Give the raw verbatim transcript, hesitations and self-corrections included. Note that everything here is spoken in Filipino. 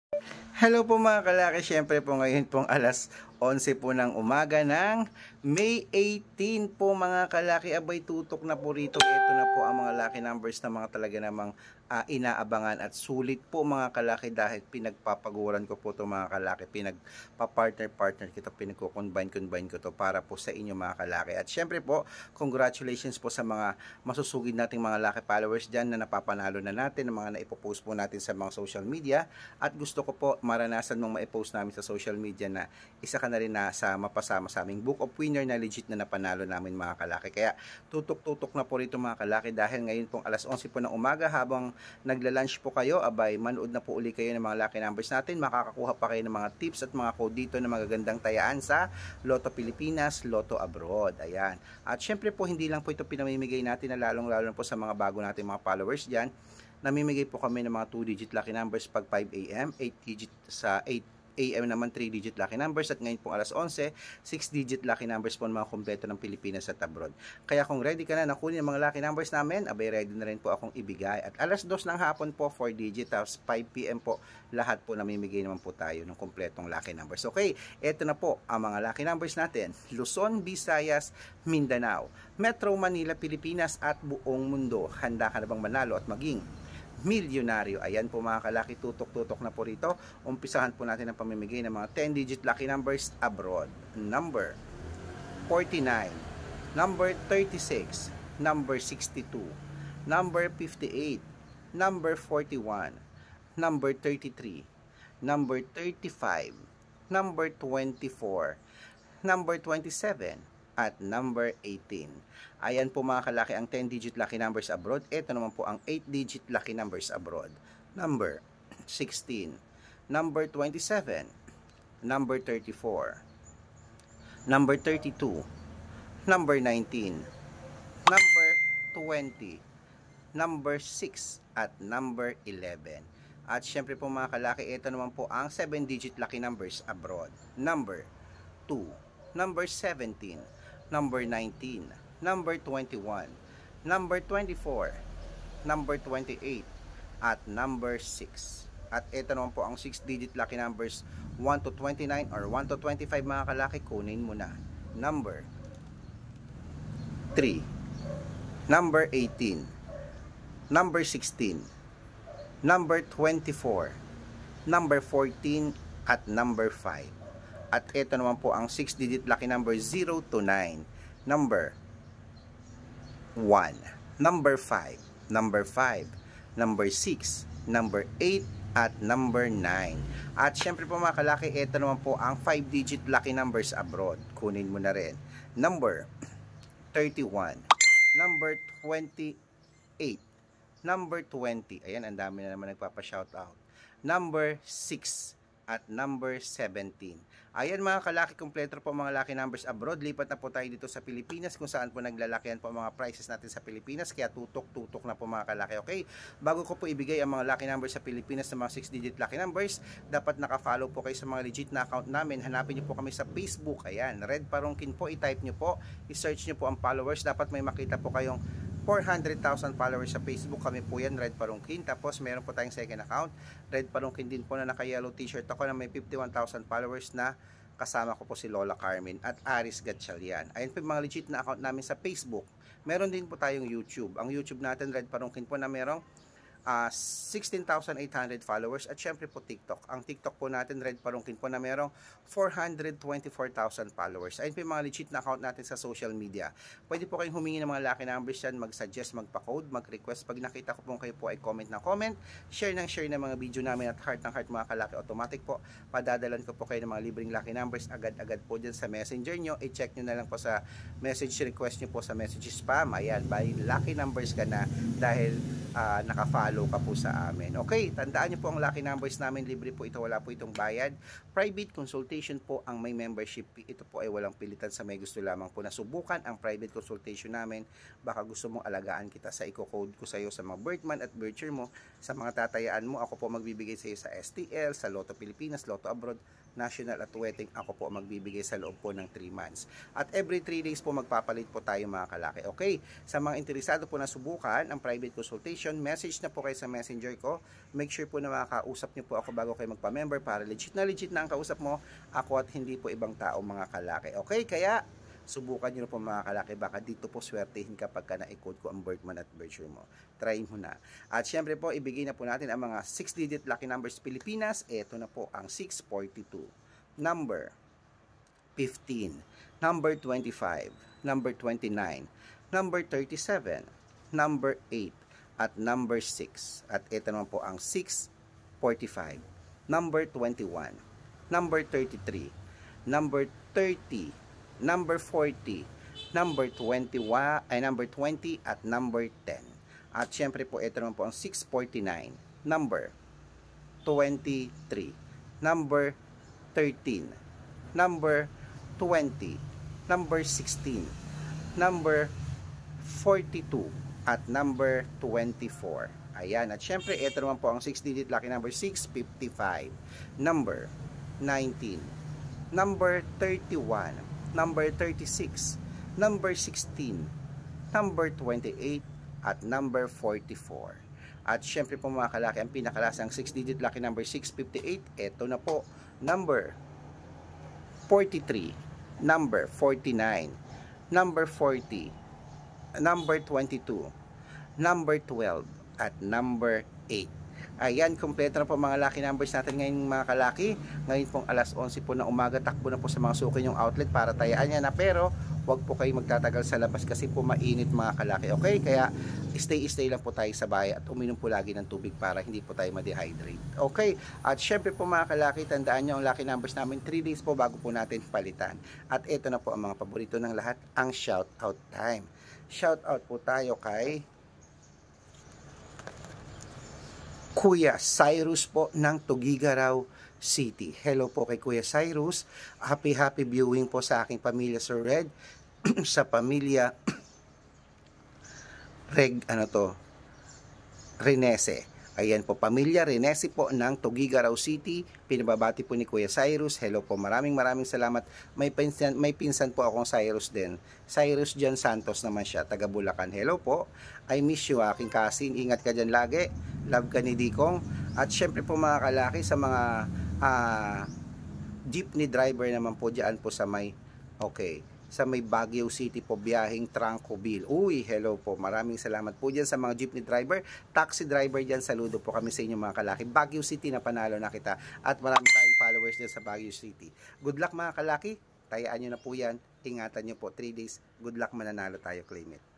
Hello po mga kalaki, syempre po ngayon pong alas onse po ng umaga ng May eighteen po mga kalaki. Abay tutok na po rito. Ito na po ang mga lucky numbers na mga talaga namang uh, inaabangan at sulit po mga kalaki dahil pinagpapaguran ko po to mga kalaki. Pinagpa-partner-partner ko to, pinagko-combine-combine ko to para po sa inyo mga kalaki. At syempre po, congratulations po sa mga masusugid nating mga lucky followers dyan na napapanalo na natin, na mga naipopost po natin sa mga social media. At gusto ko po maranasan mong maipost namin sa social media na isa ka na rin na sa mapasama sa aming Book of Winner na legit na napanalo namin mga kalaki. Kaya tutok-tutok na po rito mga kalaki dahil ngayon pong alas onse po ng umaga habang nagla-lunch po kayo, abay manood na po uli kayo ng mga lucky numbers natin. Makakakuha pa kayo ng mga tips at mga code dito na magagandang tayaan sa Lotto Pilipinas, Lotto Abroad. Ayan. At syempre po hindi lang po ito pinamimigay natin na lalong-lalo po sa mga bago natin mga followers dyan. Namimigay po kami ng mga two digit lucky numbers pag five A M, eight digit sa eight A M naman three digit lucky numbers, at ngayon pong alas onse, six digit lucky numbers po ng mga kumpleto ng Pilipinas at abroad. Kaya kung ready ka na nakunin ang mga lucky numbers namin, abay ready na rin po akong ibigay. At alas dos ng hapon po, four digit, tapos five P M po, lahat po namimigay naman po tayo ng kumpletong lucky numbers. Okay, eto na po ang mga lucky numbers natin. Luzon, Visayas, Mindanao, Metro Manila, Pilipinas at buong mundo. Handa ka na bang manalo at maging milyonaryo? Ayan po mga kalaki, tutok-tutok na po rito. Umpisahan po natin ang pamimigay ng mga ten digit lucky numbers abroad. Number forty-nine, number thirty-six, number sixty-two, number fifty-eight, number forty-one, number thirty-three, number thirty-five, number twenty-four, number twenty-seven, at number eighteen. Ayan po mga kalaki ang ten digit lucky numbers abroad. Ito naman po ang eight digit lucky numbers abroad. Number sixteen, number twenty-seven, number thirty-four, number thirty-two, number nineteen, number twenty, number six, at number eleven. At syempre po mga kalaki, ito naman po ang seven digit lucky numbers abroad. Number two, number seventeen, number nineteen, number twenty-one, number twenty-four, number twenty-eight, at number six. At ito naman po ang six digit lucky numbers one to twenty-nine or one to twenty-five mga kalaki, kunin mo na. Number three, number eighteen, number sixteen, number twenty-four, number fourteen, at number five. At ito naman po ang six digit lucky number zero to nine. Number one, number five, number five, number six, number eight, at number nine. At syempre po mga kalaki, ito naman po ang five digit lucky numbers abroad. Kunin mo na rin. Number thirty-one, number twenty-eight, number twenty. Ayan, ang dami na naman nagpapa-shoutout. Number six, at number seventeen. Ayan mga kalaki, kompleto po mga lucky numbers abroad. Lipat na po tayo dito sa Pilipinas kung saan po naglalakihan po mga prices natin sa Pilipinas. Kaya tutok-tutok na po mga kalaki. Okay, bago ko po ibigay ang mga lucky numbers sa Pilipinas na mga six digit lucky numbers, dapat nakafollow po kayo sa mga legit na account namin. Hanapin nyo po kami sa Facebook. Ayan, Red Parungkin po, i-type nyo po, i-search nyo po ang followers. Dapat may makita po kayong four hundred thousand followers sa Facebook. Kami po yan, Red Parungkin. Tapos meron po tayong second account, Red Parungkin din po, na naka-yellow t-shirt ako, na may fifty-one thousand followers, na kasama ko po si Lola Carmen at Aris Gatchalian. Ayun po yung mga legit na account namin sa Facebook. Meron din po tayong YouTube. Ang YouTube natin, Red Parungkin po, na merong Uh, sixteen thousand eight hundred followers. At syempre po TikTok. Ang TikTok po natin, Red Parungkin po, na merong four hundred twenty-four thousand followers. Ayun po yung mga legit na account natin sa social media. Pwede po kayong humingi ng mga lucky numbers yan, mag-suggest, magpa-code, mag-request. Pag nakita ko po kayo po ay comment na comment, share ng share ng mga video namin, at heart ng heart mga kalaki, automatic po padadalan ko po kayo ng mga libreng lucky numbers agad-agad po dyan sa messenger nyo. I-check nyo na lang po sa message request nyo po sa message spam. Ayan, by lucky numbers ka na dahil uh, naka-follow ka po sa amin. Okay, tandaan nyo po ang lucky numbers namin, libre po ito, wala po itong bayad. Private consultation po ang may membership. Ito po ay walang pilitan sa may gusto lamang po na subukan ang private consultation namin. Baka gusto mong alagaan kita sa i-code ko sa iyo sa mga birth month at birth year mo, sa mga tatayaan mo. Ako po magbibigay sa iyo sa S T L, sa Lotto Pilipinas, Lotto Abroad, National at Wedding. Ako po magbibigay sa loob po ng three months. At every three days po magpapalit po tayo mga kalaki. Okay, sa mga interesado po na subukan ang private consultation, information, message na po kayo sa messenger ko. Make sure po na makakausap niyo po ako bago kayo magpa-member para legit na legit na ang kausap mo, ako at hindi po ibang tao mga kalaki. Okay, kaya subukan nyo na po mga kalaki, baka dito po swertehin kapag ka na-code ko ang birth month at birth year mo. Try mo na. At syempre po, ibigay na po natin ang mga six digit lucky numbers Pilipinas. Ito na po ang six forty-two, number fifteen, number twenty-five, number twenty-nine, number thirty-seven, number eight, at number six. At ito naman po ang six forty-five, number twenty-one, number thirty-three, number thirty, number forty, number twenty-one, ay number twenty, at number ten. At syempre po, ito naman po ang six forty-nine, number twenty-three, number thirteen, number twenty, number sixteen, number forty-two, at number twenty-four. Ayan, at syempre, ito naman po ang six digit lucky number six fifty-five, number nineteen, number thirty-one, number thirty-six, number sixteen, number twenty-eight, at number forty-four. At syempre po mga kalaki, ang pinakalasang six digit lucky number six fifty-eight, ito na po, number forty-three, number forty-nine, number forty, number twenty-two, number twelve, at number eight. Ayan, kompleto na po mga lucky numbers natin ngayon mga kalaki. Ngayon pong alas onse po ng umaga, takbo na po sa mga suki yung outlet para tayaan niya na, pero wag po kayo magtatagal sa labas kasi po mainit mga kalaki. Okay, kaya stay-stay lang po tayo sa bahay at uminom po lagi ng tubig para hindi po tayo ma-dehydrate. Okay, at syempre po mga kalaki, tandaan nyo ang lucky numbers namin three days po bago po natin palitan. At ito na po ang mga paborito ng lahat, ang shout out time. Shout out po tayo kay Kuya Cyrus po ng Tugigaraw City. Hello po kay Kuya Cyrus. Happy happy viewing po sa aking pamilya Sir Red, sa pamilya Reg, ano to? Renese. Ayan po, pamilya Renese po ng Tugigaraw City. Pinababati po ni Kuya Cyrus. Hello po, maraming maraming salamat. May pinsan, may pinsan po akong Cyrus din. Cyrus John Santos naman siya, taga Bulacan. Hello po, I miss you aking cousin. Ingat ka dyan lagi. Love ka ni Dikong. At syempre po mga kalaki, sa mga uh, jeepney driver naman po dyan po sa may, okay, sa may Baguio City po, biyaheng Trancoville. Uy, hello po. Maraming salamat po dyan sa mga jeepney driver, taxi driver dyan. Saludo po kami sa inyo mga kalaki. Baguio City na panalo na kita. At marami tayong followers dyan sa Baguio City. Good luck mga kalaki. Tayaan nyo na po yan. Ingatan nyo po. three days. Good luck, mananalo tayo. Claim it.